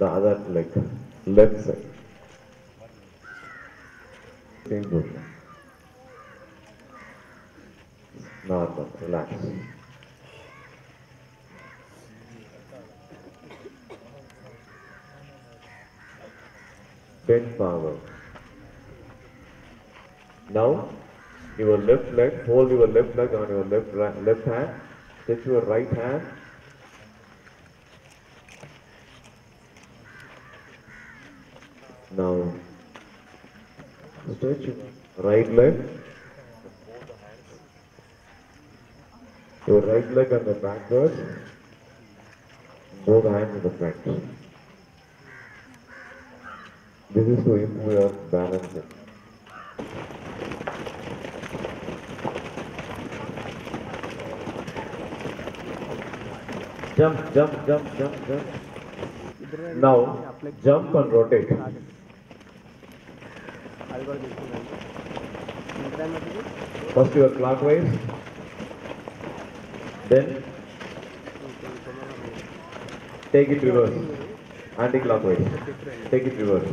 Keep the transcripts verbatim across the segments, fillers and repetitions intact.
the other leg, left side. Same position. Normal, relax. Bend forward. Now, your left leg, hold your left leg on your left ra- left hand. Stretch your right hand. Now, stretch your right leg. Your right leg on the backward. Both hands in the front. This is to improve your balance. Jump, jump, jump, jump, jump. Now, jump and rotate. First you are clockwise, then take it reverse, anti-clockwise, take it reverse.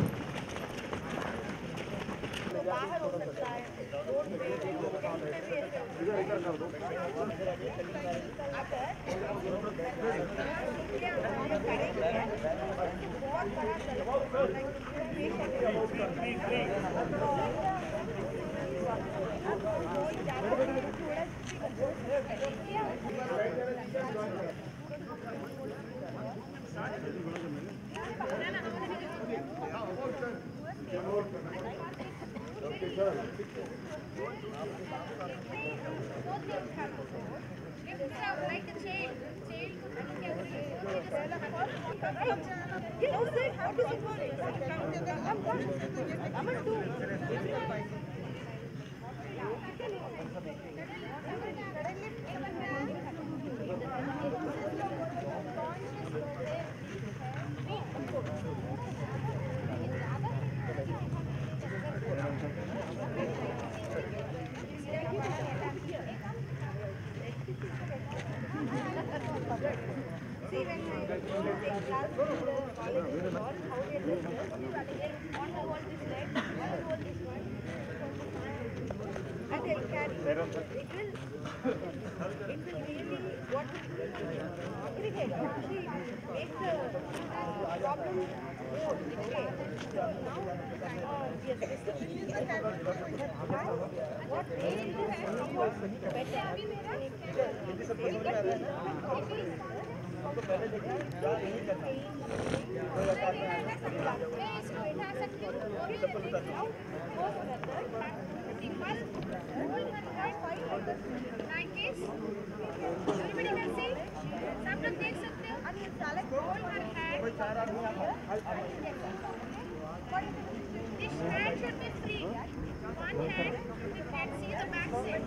This hand should be free. One hand, you can see the back side.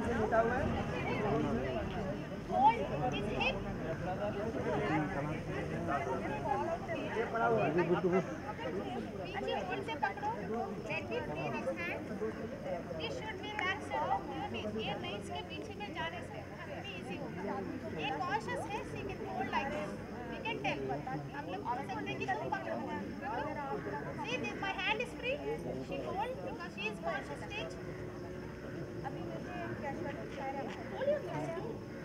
Hold his hip. Achi, hold se pakdo. Let me free this hand. This should be back side of your knee. ये नहीं इसके पीछे में जाने से हमें easy होगा. ये cautious है, she can hold like this. We can tell. हम लोग बोल सकते हैं कि तुम पकड़ो. See, this my hand is free. She hold because she is cautious stage. अभी मुझे कैश कर hold your cash.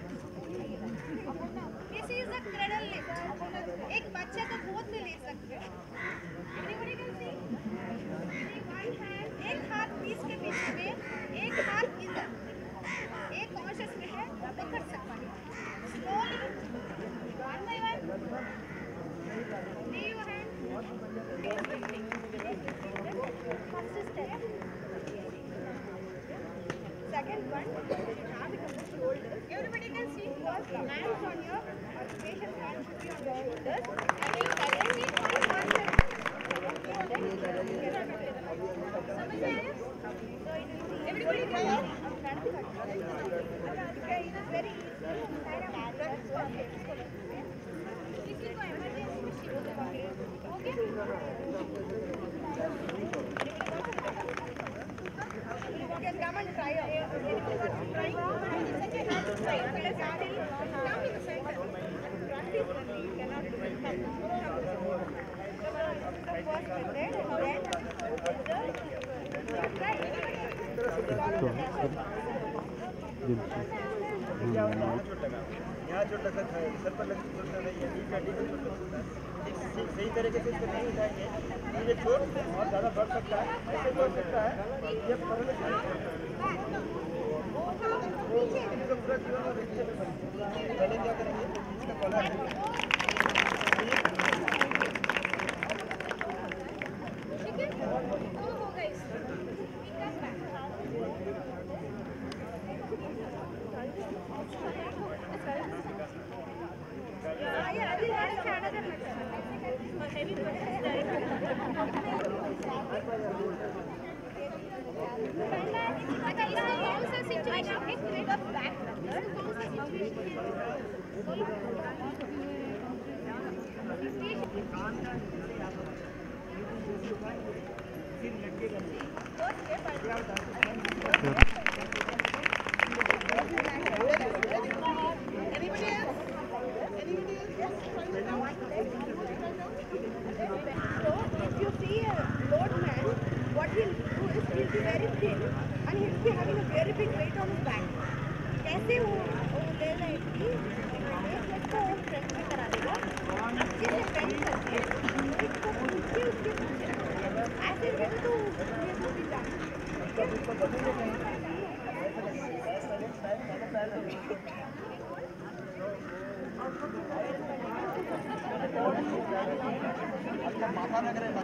This is a cradle lift. एक बच्चे को गोद में ले सकते हैं. Everybody can see. See one hand, एक हाथ बीच के पीछे में, एक हाथ इधर. एक cautious में है, पकड़ सकता है. Slowly, one by one. Leave your hand. First step. Second one, now become the shoulders. Everybody can see first hands on your patient hands should be on the shoulders. And you suddenly on one side. Everybody can see. Okay, it is very easy. किसी को emergency okay? Okay, come and try out. Try. Second hand to try. Okay, come in the center. Practice only. You cannot do it. यहाँ चोट लग सकता है, sir पर लग सकता है, ये नी का डी को चोट लग सकता है। ठीक सही तरीके से इसको नहीं उठाएंगे तो ये चोट और ज़्यादा बढ़ सकता है, ऐसे बढ़ सकता है ये पहले इसको पूरा जीवन में देखिए पहले क्या करेंगे इसका कॉलर माथा लग रहा है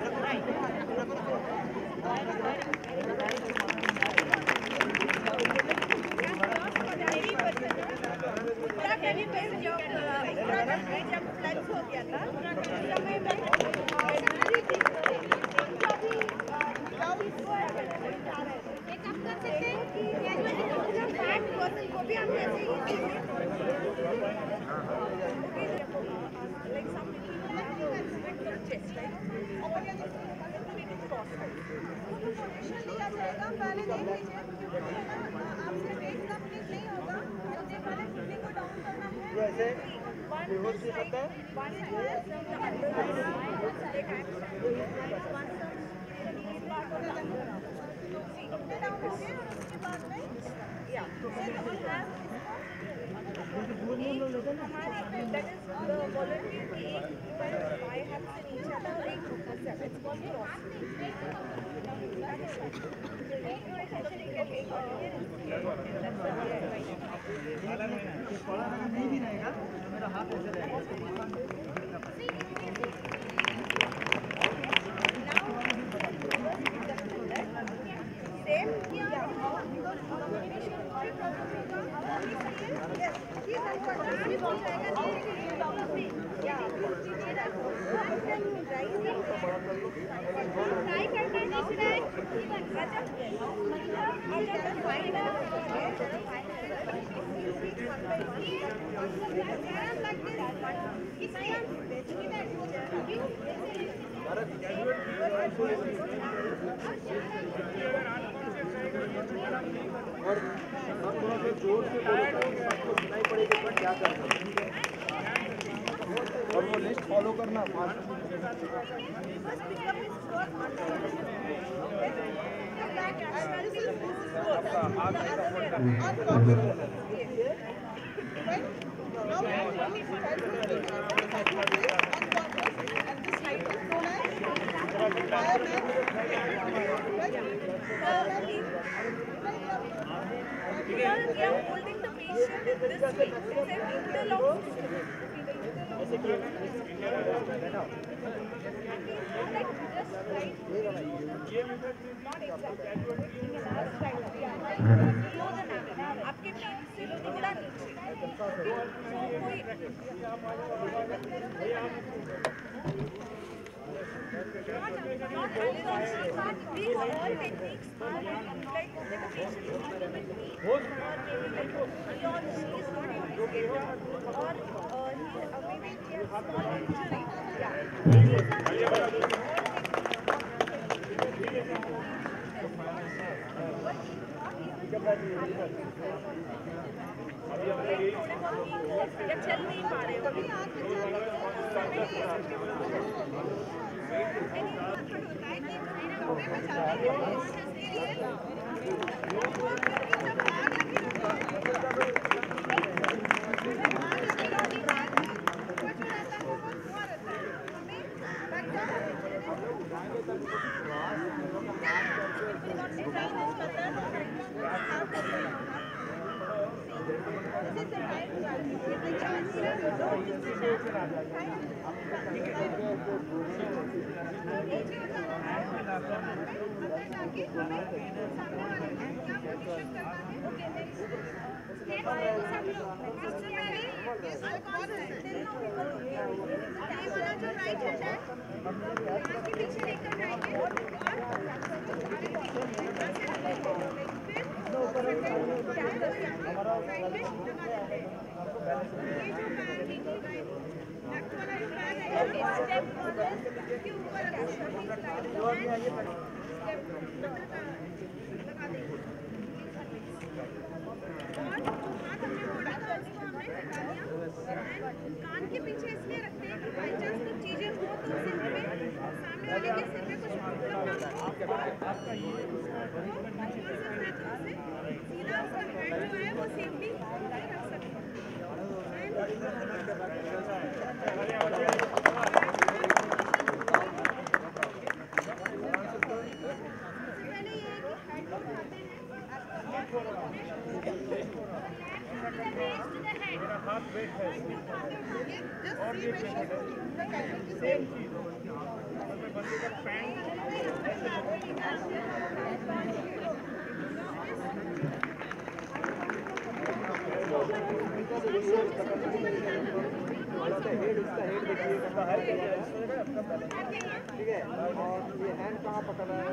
हेवी पेन जब जब फ्लक्स हो गया था उस समय में एक काम कर सकते हैं कि फैट पर्सन को भी हम ऐसे ही like some chest right position लिया जाएगा पहले देख लीजिए आपसे वेट कंप्लीट नहीं होगा सबसे पहले किडनी को डाउन करना है वैसे वन बेहोश भी सकता है वन एक डाउन हो गए और उसके बाद में या हमारे दैट इज द वॉलंटियर की एक बाय हैव से नीचे आता है एक ग्रुप से इट्स कॉल्ड क्रॉस नहीं भी रहेगा मेरा हाथ ऐसे रहेगा ट्राई करना है और हम थोड़ा सा जोर से बोलो आपको सुनाई पड़ेगी पर क्या करना और वो लिस्ट फॉलो करना We are holding the patient in this way. It's an interlock system. Like just right. Not exactly. Right. Below the navel. आपके पेट से थोड़ा नीचे. Not unconscious, but these all techniques are like like the patient is a little bit weak, or maybe like he or she is not able to get up, or uh, he uh, maybe he has small injury. Yeah, these are all या चल नहीं पा रहे हो अभी कान के पीछे इसलिए रखते हैं कि बाई चांस कुछ चीजें हो तो उसे हमें सामने वाले के सिर में कुछ प्रॉब्लम ना हो। सीधा उसका हैंड जो है वो सेफली रख सकते हैं। पहले ये है कि हैंड को उठाते हैं हाथ वेट है और ये सेम चीज बंदे का पैंट ठीक है। और ये हैंड कहाँ पकड़ रहा है?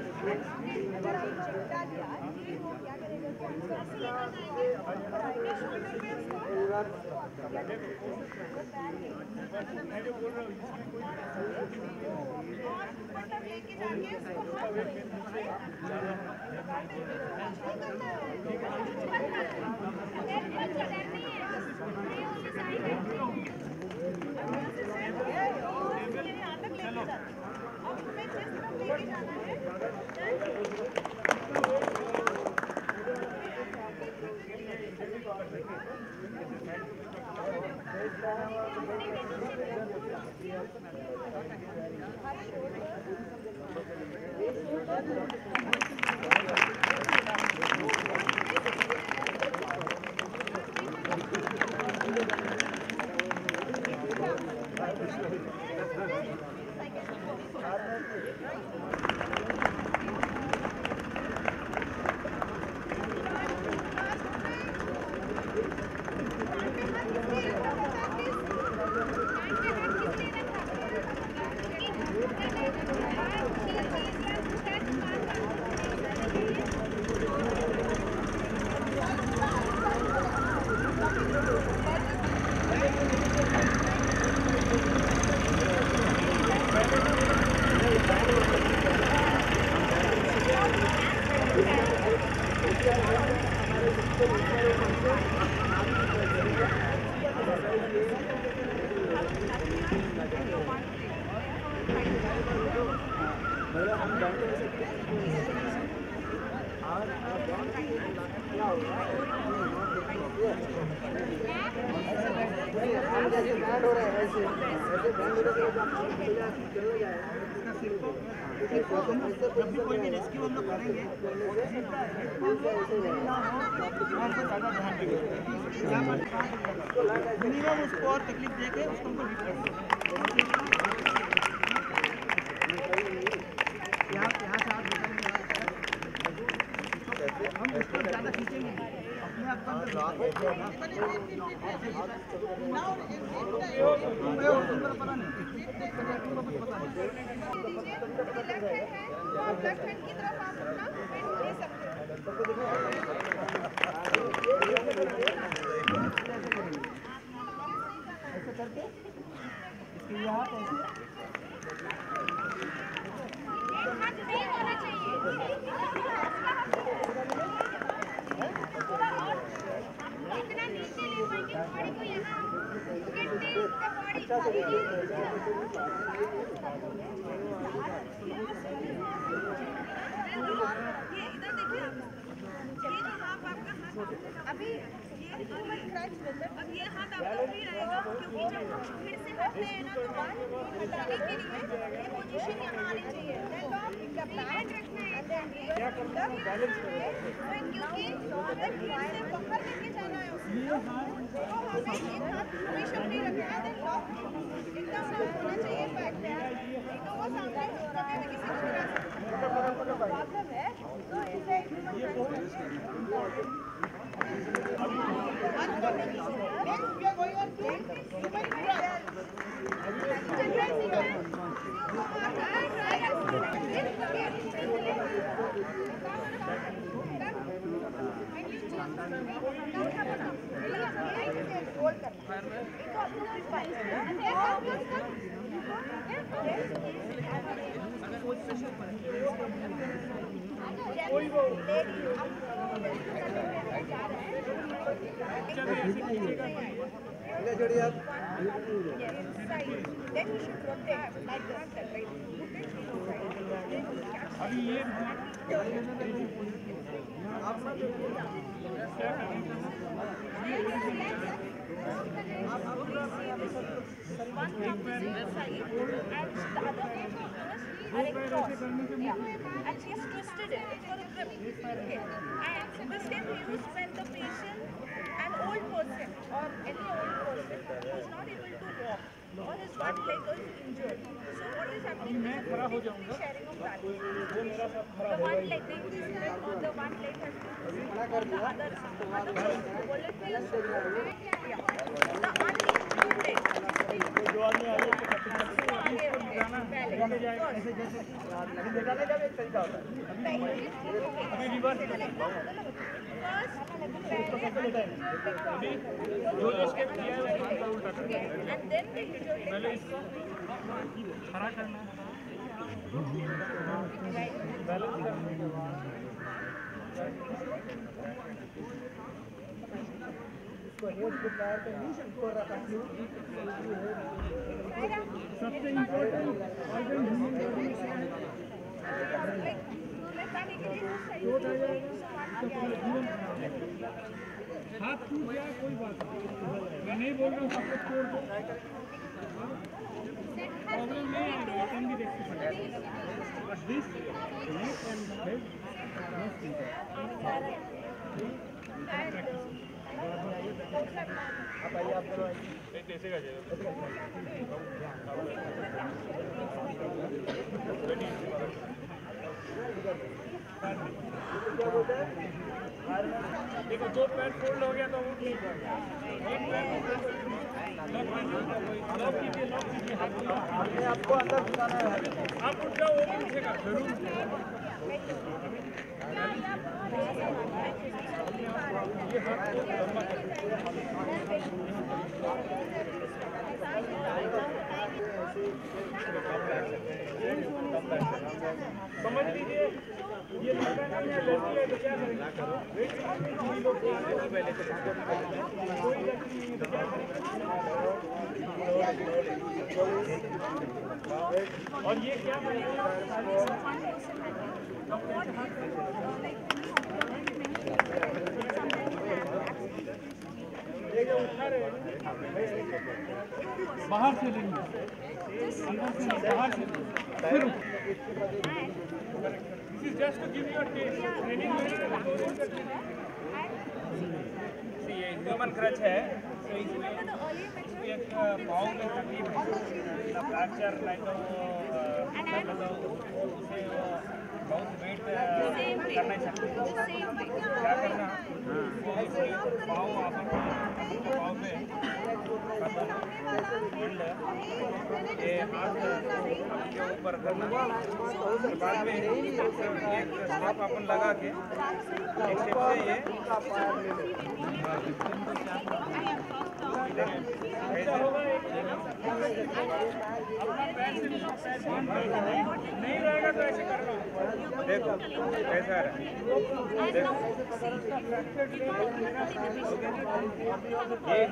जब भी कोई भी रेस्क्यू हम लोग करेंगे मिनिमम उसको और तकलीफ दे के उसको हमको लीव करना यहाँ यहाँ से आप हम उसको ज़्यादा खींचेंगे अपने आप पता नहीं लेफ्ट हैंड की तरफ आप अपना हैंड ले सकते ऐसे करके इसके यहाँ ऐसे हाथ नहीं होना चाहिए इतना नीचे ले पाएंगे बॉडी को यहाँ बॉडी ये इधर अभी ये ह्यूमन क्रंच मेथड, अब ये हाथ आपका फ्री रहेगा क्योंकि जब हम फिर से करते हैं ना तो वन हटाने के लिए ये पोजीशन यहाँ आनी चाहिए। देन लॉक द पैड रखना है क्या करना है बैलेंस करना है क्योंकि अगर फिर से बाहर लेके जाना है उसको तो हमें एक हाथ हमेशा फ्री रखना है। देन लॉक एकदम लॉक होना चाहिए पैड पे, नहीं तो वो सामने कभी भी किसी को गिरा सकता है। प्रॉब्लम है तो इसे जोड़िए आप then you should rotate like that, right? अभी ये one thumb is inside and the other hand is across. Yeah. And she's twisted it for a grip. Okay. And this can be used when the patient, an old person or any old person who is not able to walk or his one leg is injured. So what is happening is the sharing of balance. The one leg, they use this hand or the one leg has to the other other person. Will it be used? Yeah. The only two legs. जो आदमी आगे उसको cutting ऐसे जैसे अभी निकालने का भी एक तरीका होता है। अभी रिवर्स अभी जो इसके किया है वो उल्टा करना है। पहले इसको खड़ा करना है, बैलेंस करने के बाद सबसे इम्पोर्टेंट हाथ टूट गया कोई बात नहीं, मैं नहीं बोल रहा हूँ सब कुछ तोड़ दो, प्रॉब्लम नहीं आएगी, अपन भी देख सकते हैं। But this neck and head not simple. आप आइए, आप चलो आइए। कैसे का चाहिए? क्या बोलते हैं? देखो दो पैर फोल्ड हो गया तो वो ठीक है, एक पैर लॉक कीजिए, लॉक कीजिए हाथ को। आपने आपको अंदर घुसाना है, आप उठ जाओ, वो उठेगा जरूर। ये हाथ को लंबा करो। समझ लीजिए ये लड़का नहीं है, लड़की है तो क्या करेंगे? कोई लोग पहले कोई लड़की नहीं तो क्या करेंगे? और ये क्या उठा रहे बाहर से लेंगे, अंदर से नहीं, बाहर से फिर this is just to give you a test training में। ये ह्यूमन क्रच है, तो इसमें एक पाँव में तकलीफ फ्रैक्चर लाइक उसे बहुत वेट कर नहीं सकते, क्या करना पाँव आप पाँव पे ये हाथ के ऊपर करना, बाद में एक स्टेप अपन लगा के एक स्टेप से ये ऐसा होगा। अपना पैर से नहीं रहेगा तो ऐसे करना, देखो कैसा है, देखो ये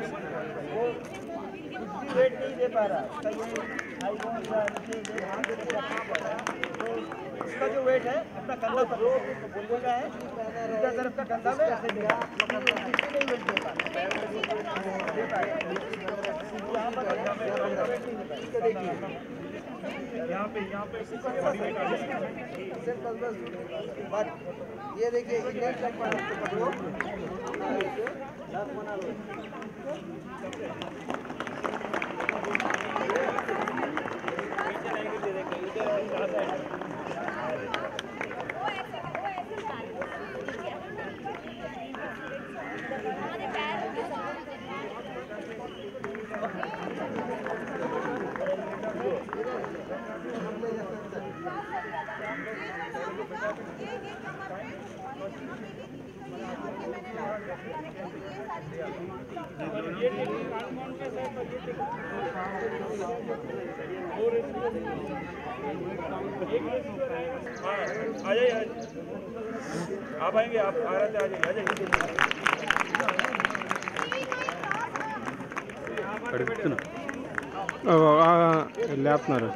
वेट नहीं दे पा रहा, तो इसका जो वेट वेट है अपना कंधा पकड़ो बोलने का है दूसरा तरफ का कंधा में ऐसे नहीं वेट दे पाए यहाँ पर यहाँ पे यहाँ पे बट ये देखिए इंडियन फ्लैग पकड़ो बना लो आ जाइए आप आएंगे आप आ रहे थे आ जाइए आ जाइए లేపుతున్నారు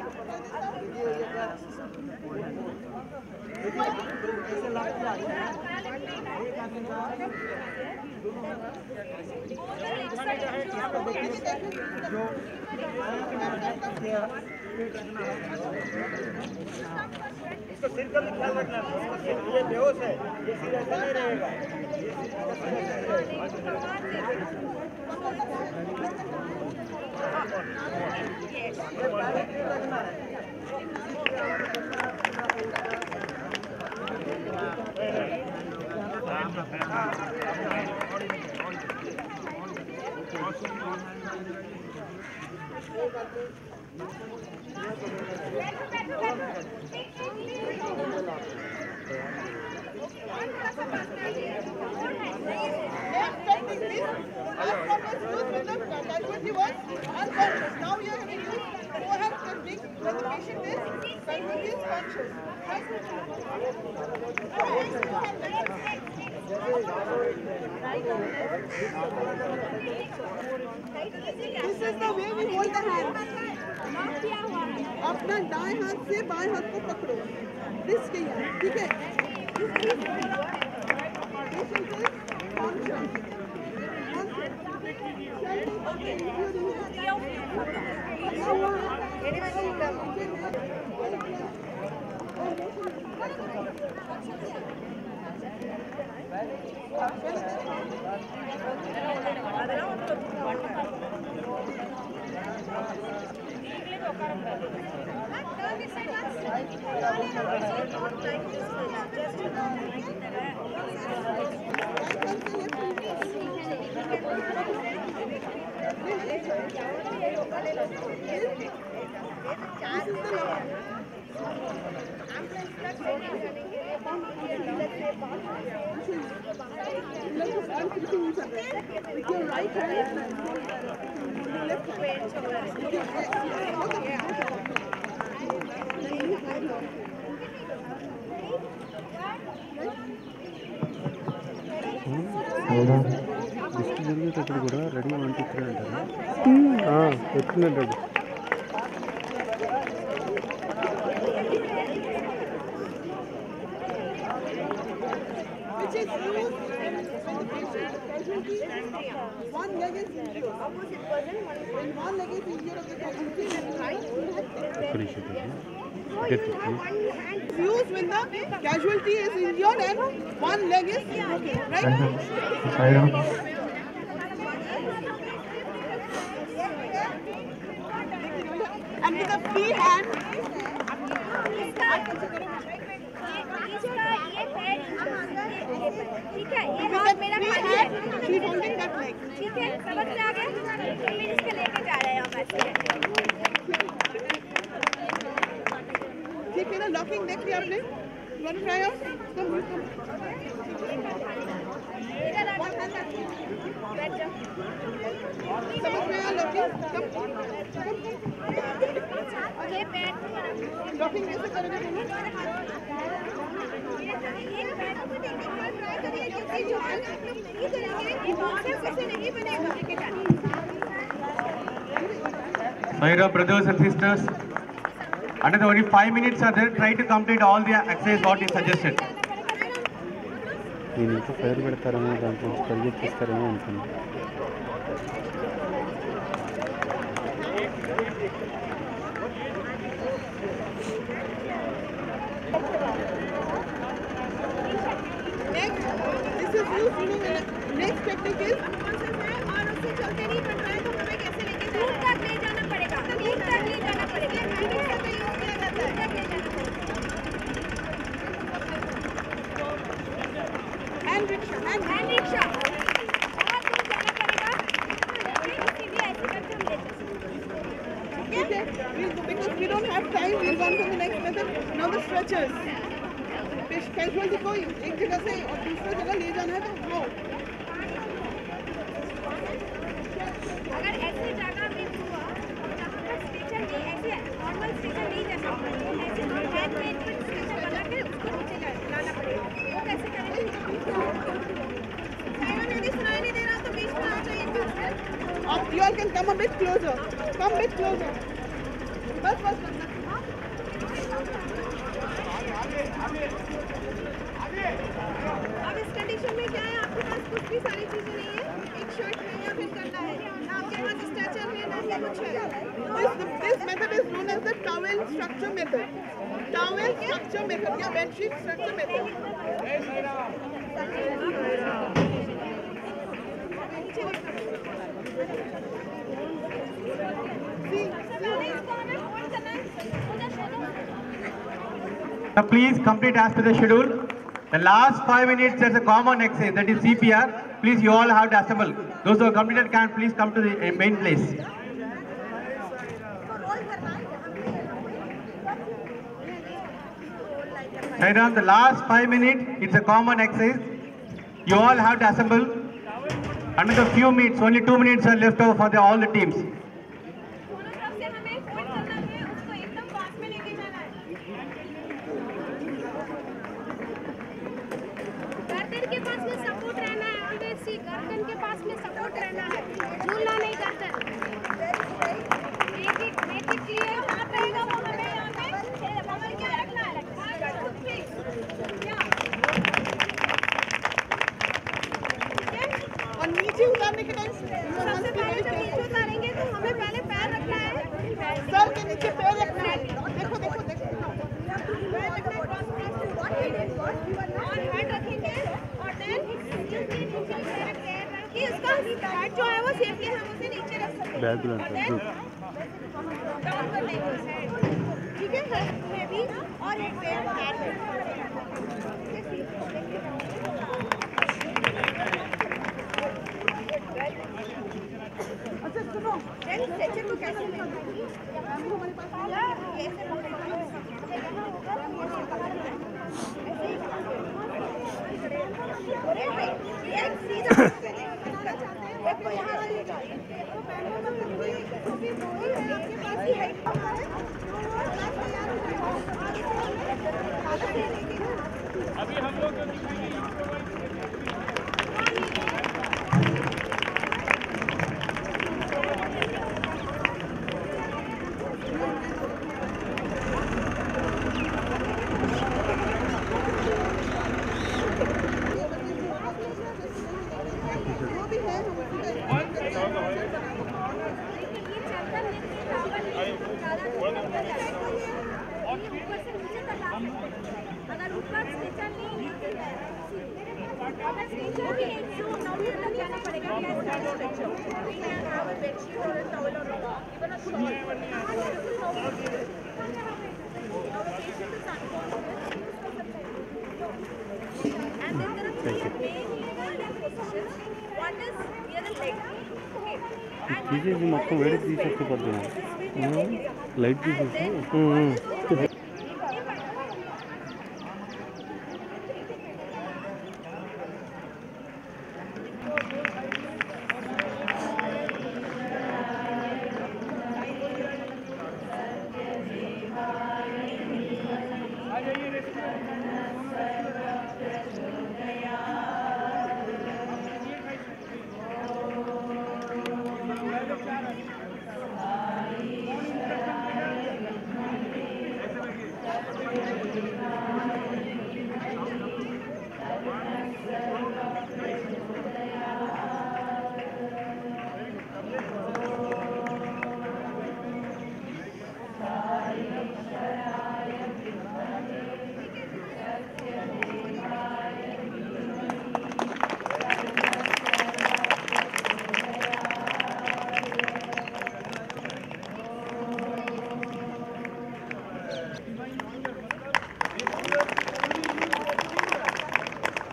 इसको सिर का भी ख्याल रखना ये बेहोश है ये सिर ऐसा नहीं रहेगा Now you are going to use forehead and when the patient is continuous conscious. This is the way we hold the hand. अपना दाएं हाथ से बाएं हाथ को पकड़ो रिस्ट के यहाँ ठीक है With your right hand, left దిష్టి జరిగేటప్పుడు కూడా రెడీ వన్ టూ త్రీ అంటారు వచ్చినట్టు one leg is injured. When one leg is injured of the casualty, fuse when the casualty is injured and one leg is broken, right? And with the free hand, ठीक है ये हाथ मेरा खाली है she is holding that leg. ठीक है समझ में आ गया फिर इसको लेके जा रहे हैं हम ऐसे ठीक है ना लॉकिंग देख लिया आपने one try out come come इधर आ बैठ जाओ समझ में आया लॉकिंग कम ये पैर लॉकिंग कैसे करोगे दोनों एक पैर को देखिए ट्राई करिए क्योंकि जो आप लोग नहीं करेंगे ये सिर्फ ऐसे नहीं बनेगा लेके जाना Mayra brothers and sisters, Another only five minutes are there. Try to complete all the exercise what is suggested. నేను ఇంకా ఫైర్ పెడతారేమో దాంట్లో పరిగెత్తిస్తారేమో అనుకున్నాను. Next, this is you feeling next technique is और उससे चलते नहीं बन रहा है तो हमें कैसे लेके दूर तक ले जाना पड़ेगा दूर तक ले जाना पड़ेगा हमेशा का यूज किया जाता है तक ले जाना पड़ेगा hand rickshaw hand hand rickshaw बहुत दूर जाना पड़ेगा लेकिन सीधी ऐसे करके हम लेते हैं ठीक है because we don't have time we'll run to the next method now the stretchers casualty को एक जगह से और दूसरी जगह ले जाना है तो हाउ अगर ऐसी जगह पे हुआ जहाँ पर स्ट्रेचर नहीं ऐसे नॉर्मल स्ट्रेचर नहीं जा सकता ऐसे तो हैंड मेड पर स्ट्रेचर बना के उसको नीचे लाना पड़ेगा वो कैसे करेंगे साइमन यदि सुनाई नहीं दे रहा तो बीच में आ जाइए और you all can come a bit closer come bit closer बस बस बस अब इस कंडीशन में क्या है आपके पास कुछ भी सारी चीजें नहीं है एक शर्ट है या फिर करना है ना आपके पास स्ट्रेचर है ना ही कुछ है this this method is known as the towel structure method towel structure method या bedsheet structure method Now please complete as per the schedule. The last five minutes there's a common exercise that is C P R. Please you all have to assemble. Those who have completed can please come to the uh, main place. Right on the last five minutes it's a common exercise. You all have to assemble. Another few minutes, only two minutes are left over for the, all the teams. गर्दन के पास में support रहना है always see गर्दन के पास में support रहना है झूलना नहीं गर्दन एक एक एक एक क्लियर कहां रहेगा वो हमें यहां पे बगल क्या रखना है और नीचे उतारने के टाइम सबसे पहले जब नीचे उतारेंगे तो हमें पहले पैर रखना है सर के नीचे पैर रखना है देखो देखो देखो पैर रखना है और हेड रखेंगे और देन कि उसका हेड जो है वो सेफली हम उसे नीचे रख सकते हैं और देन डाउन कर देंगे ठीक है हेड में भी और एक पैर पैर में अच्छा सुनो देन स्ट्रेचर को कैसे लेना है हमारे पास ये ऐसे पकड़ना है यहाँ होगा तो ये पकड़ना है ऐसे ही अरे भाई ये सीधा देखो यहाँ वाली जाइए देखो पैरों में भी भी दोनों है आपके पास ही हाइट हमारे अभी हम लोग अगर ऊपर स्ट्रेचर नहीं अगर स्ट्रेचर भी एक सौ नब्बे तक जाना पड़ेगा తీసేసి మొత్తం వేడి తీసేస్తే పడుతుంది లైట్ తీసేసి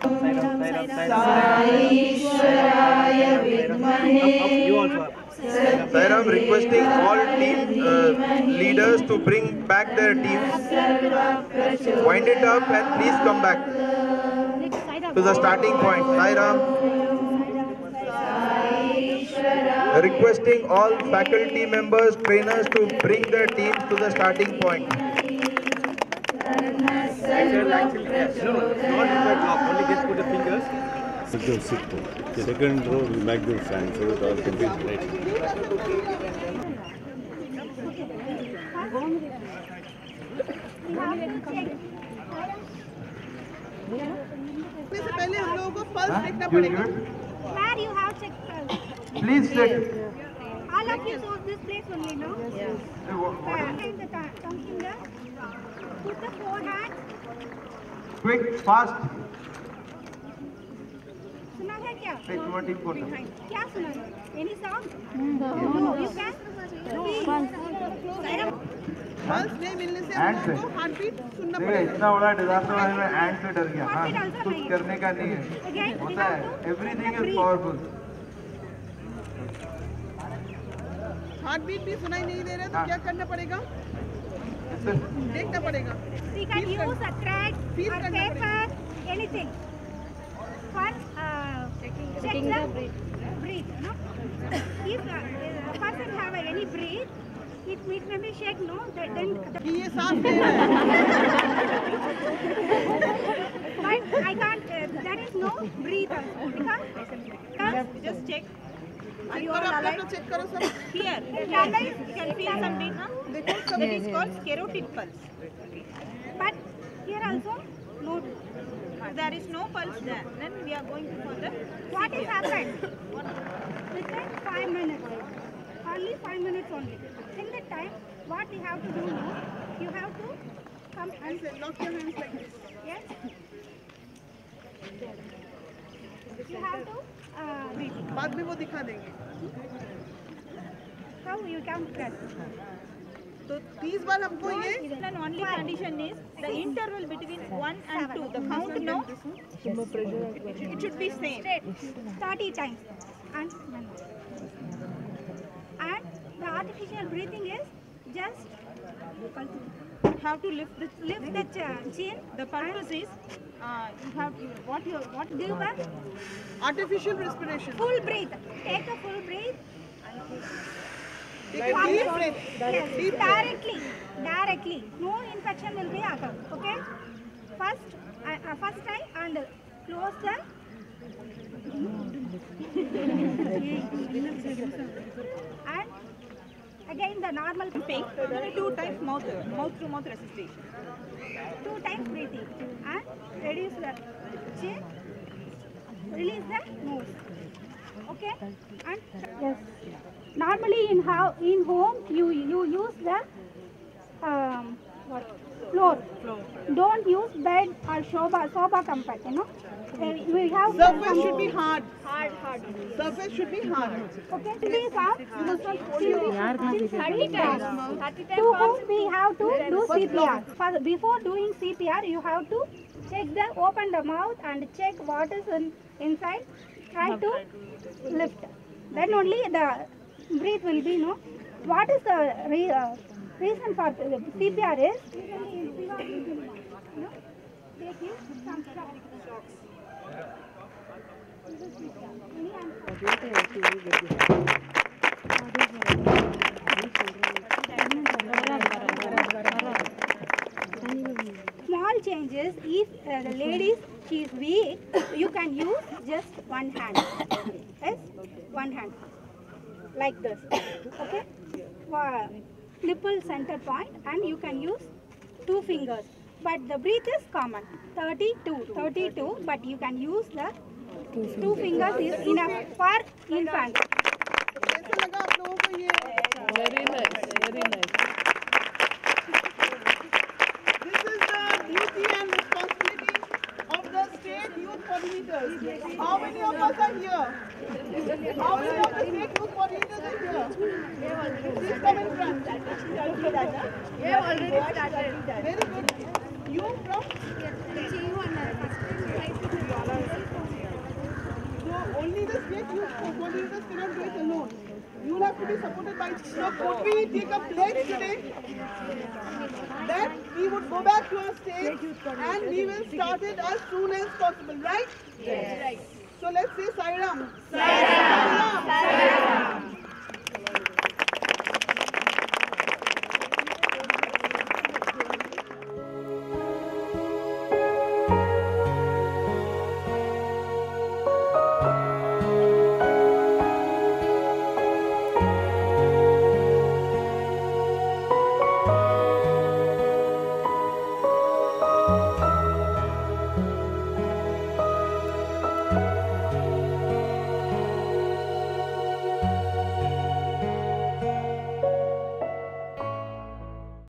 Sairam requesting all team uh, leaders to bring back their teams. Wind it up and please come back to the starting point. Sairam. Requesting all faculty members, trainers to bring their teams to the starting point. Sit down, sit down. The second row will make them stand so that all can be right. इससे पहले हम लोगों को pulse देखना पड़ेगा. Where you have checked pulse? Please sit. All of you saw this place only, no? Yes. Uh, and the th- thumb finger. Put the forehand. Quick, fast. सुना है क्या? Take one team photo. क्या सुना है? Any song? No. You can? No. Pulse नहीं मिलने से हम लोगों को हार्ट बीट सुनना देखिए पड़ेगा. इतना बड़ा डिजास्टर में मैं एंड से डर गया. हाँ, Heart beat also कुछ नहीं. करने का नहीं है. Again, we होता है. have to Everything is breathe. powerful. Heartbeat भी सुनाई नहीं दे रहा है तो क्या करना पड़ेगा? देखना पड़ेगा. We can use a thread Feel or करना paper, anything. For uh, checking the breathe. Breathe, no? If uh, a person have any breathe, it, it may be shake, no? Then then the कि ये सांस ले रहा है. but I can't. Uh, there is no breathe also because because Just check. Check करो, अपना अपना check करो सब. Here, realize you can feel some beat, huh? देखो सब. That is called carotid pulse. but here also no. There is no pulse there. Then we are going for the What has happened? Within five minutes, only five minutes only. In that time, what you have to do now? You have to come and ऐसे lock your hands like this. yes. You have to uh, read. बाद में वो दिखा देंगे. How you can press. तो तीस बार हमको ये And only condition is the interval between one and two. The count no. It should be same. Straight. thirty times. And and the artificial breathing is just Have to lift the lift the ch- chin. The purpose is uh, you have you, what you what Give a artificial respiration. full breath. Take a full breath. Take a deep breath. Yes, directly, directly. No infection will be occur. Okay. First, uh, uh, first try and close the. and again the normal pumping. Two times mouth mouth to mouth resuscitation. two times breathing and reduce the chin. Release the nose. Okay. And yes. Normally in how in home you you use the um, what floor. Floor. Don't use bed or sofa sofa comfort. You know. Uh, we have Surface should be hard. hard hard. Surface should be hard. Okay. These are thirty times. To whom we have to do C P R. For- Before doing C P R, you have to check the open the mouth and check what is in, inside. Try to lift. Then only the breath will be no. What is the re, uh, reason for the C P R is? No? Take it, some shocks. Any answer? Small changes. If uh, the ladies she is weak, you can use just one hand. Yes, one hand, like this. Okay. For nipple center point, and you can use two fingers. But the breath is common. thirty-two, thirty-two. But you can use the two fingers is enough for infant. कैसा लगा आप लोगों को ये? Very nice, very nice. This is the duty and responsibility of the state youth coordinators. How many of us are here? How many of the state youth coordinators are here? Please come in front. We have already started. Very good. You from? Yes, you and you coordinators cannot do it alone. You will have to be supported by. So could we take a pledge today that we would go back to our state and we will start it as soon as possible, right? Yes. Right. So let's say Sai Ram. Sai Ram. Sai Ram.